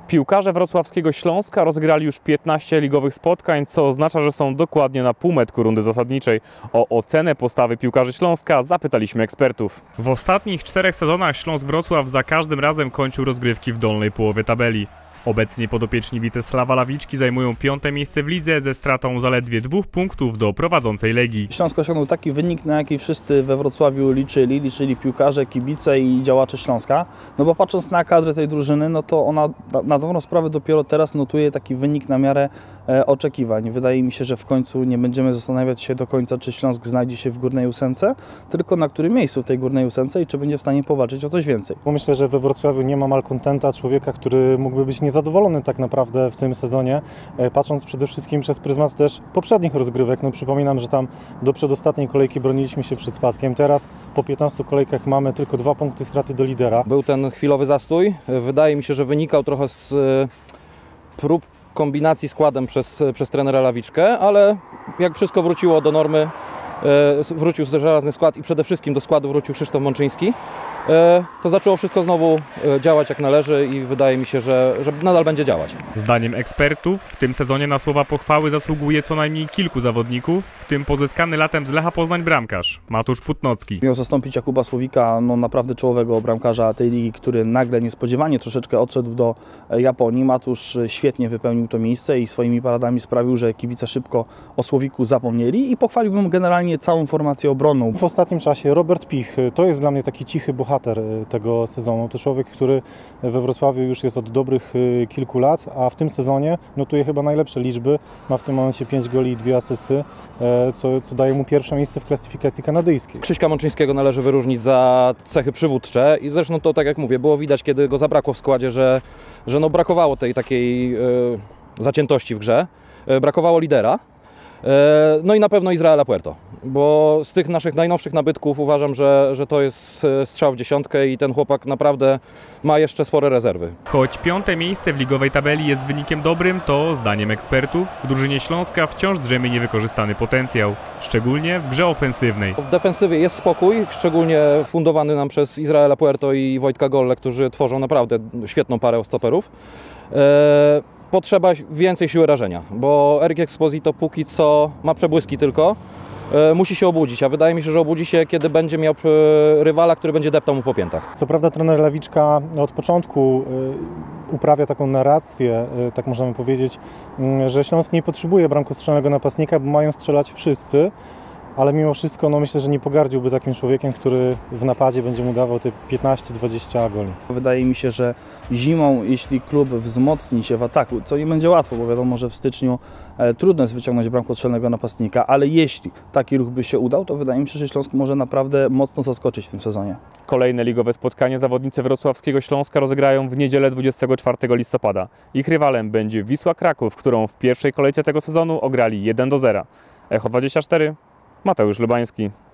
Piłkarze wrocławskiego Śląska rozegrali już 15 ligowych spotkań, co oznacza, że są dokładnie na półmetku rundy zasadniczej. O ocenę postawy piłkarzy Śląska zapytaliśmy ekspertów. W ostatnich 4 sezonach Śląsk-Wrocław za każdym razem kończył rozgrywki w dolnej połowie tabeli. Obecnie podopieczni Witesława Lawiczki zajmują 5. miejsce w lidze ze stratą zaledwie 2 punktów do prowadzącej Legii. Śląsk osiągnął taki wynik, na jaki wszyscy we Wrocławiu liczyli piłkarze, kibice i działacze Śląska. No bo patrząc na kadrę tej drużyny, no to ona na dobrą sprawę dopiero teraz notuje taki wynik na miarę oczekiwań. Wydaje mi się, że w końcu nie będziemy zastanawiać się do końca, czy Śląsk znajdzie się w górnej ósemce, tylko na którym miejscu w tej górnej ósemce i czy będzie w stanie powalczyć o coś więcej. Bo myślę, że we Wrocławiu nie ma malkontenta, człowieka, który mógłby być niezadowolony tak naprawdę w tym sezonie, patrząc przede wszystkim przez pryzmat też poprzednich rozgrywek. No przypominam, że tam do przedostatniej kolejki broniliśmy się przed spadkiem. Teraz po 15 kolejkach mamy tylko 2 punkty straty do lidera. Był ten chwilowy zastój. Wydaje mi się, że wynikał trochę z prób kombinacji składem przez trenera Lawiczkę, ale jak wszystko wróciło do normy, wrócił żelazny skład i przede wszystkim do składu wrócił Krzysztof Mączyński, to zaczęło wszystko znowu działać jak należy i wydaje mi się, że nadal będzie działać. Zdaniem ekspertów w tym sezonie na słowa pochwały zasługuje co najmniej kilku zawodników, w tym pozyskany latem z Lecha Poznań bramkarz Matusz Putnocki. Miał zastąpić Jakuba Słowika, no naprawdę czołowego bramkarza tej ligi, który nagle niespodziewanie troszeczkę odszedł do Japonii. Matusz świetnie wypełnił to miejsce i swoimi paradami sprawił, że kibice szybko o Słowiku zapomnieli i pochwaliłbym generalnie całą formację obronną. W ostatnim czasie Robert Pich to jest dla mnie taki cichy bohater tego sezonu. To człowiek, który we Wrocławiu już jest od dobrych kilku lat, a w tym sezonie notuje chyba najlepsze liczby. Ma w tym momencie 5 goli i 2 asysty, co daje mu pierwsze miejsce w klasyfikacji kanadyjskiej. Krzyśka Mączyńskiego należy wyróżnić za cechy przywódcze i zresztą to, tak jak mówię, było widać, kiedy go zabrakło w składzie, że no brakowało tej takiej zaciętości w grze, brakowało lidera. No i na pewno Izraela Puerto, bo z tych naszych najnowszych nabytków uważam, że to jest strzał w dziesiątkę i ten chłopak naprawdę ma jeszcze spore rezerwy. Choć 5. miejsce w ligowej tabeli jest wynikiem dobrym, to zdaniem ekspertów w drużynie Śląska wciąż drzemie niewykorzystany potencjał, szczególnie w grze ofensywnej. W defensywie jest spokój, szczególnie fundowany nam przez Izraela Puerto i Wojtka Golle, którzy tworzą naprawdę świetną parę stoperów. Potrzeba więcej siły rażenia, bo Eryk Exposito póki co ma przebłyski tylko, musi się obudzić, a wydaje mi się, że obudzi się, kiedy będzie miał rywala, który będzie deptał mu po piętach. Co prawda trener Lawiczka od początku uprawia taką narrację, tak możemy powiedzieć, że Śląsk nie potrzebuje bramkostrzelnego napastnika, bo mają strzelać wszyscy. Ale mimo wszystko no myślę, że nie pogardziłby takim człowiekiem, który w napadzie będzie mu dawał te 15-20 goli. Wydaje mi się, że zimą, jeśli klub wzmocni się w ataku, co nie będzie łatwo, bo wiadomo, że w styczniu trudno jest wyciągnąć bramkostrzelnego napastnika, ale jeśli taki ruch by się udał, to wydaje mi się, że Śląsk może naprawdę mocno zaskoczyć w tym sezonie. Kolejne ligowe spotkanie zawodnicy wrocławskiego Śląska rozegrają w niedzielę 24 listopada. Ich rywalem będzie Wisła Kraków, którą w pierwszej kolejce tego sezonu ograli 1-0. Echo 24, Mateusz Lubański.